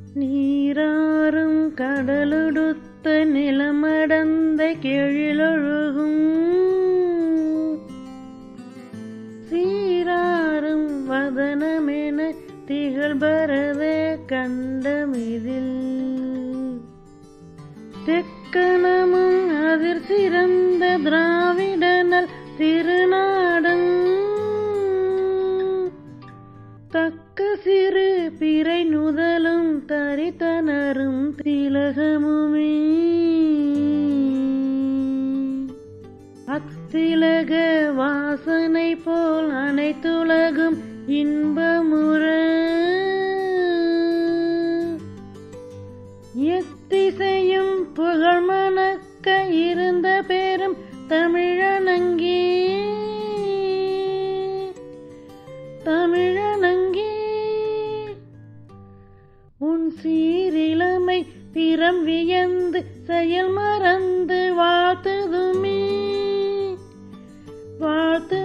நீராறும் கடலுடுத்த நிலமடந்த கெழிலொழுகும் சீராறும் வதனமென திகழ்பரத கண்டமிதில் தெக்கணமும் அதிர் சிறந்த திராவிடனல் திருநாடன் தக்க சிறு பிறை நுதலும் தரித்தனரும் திலகமுமே அத்திலக வாசனை போல் அனைத்துலகும் இன்பமுற எத்திசையும் புகழ் மணக்க இருந்த பெரும் தமிழனங்கே உன் சீரிளமை திறம் வியந்து செயல் மறந்து வாழ்த்துதுமே வாழ்த்து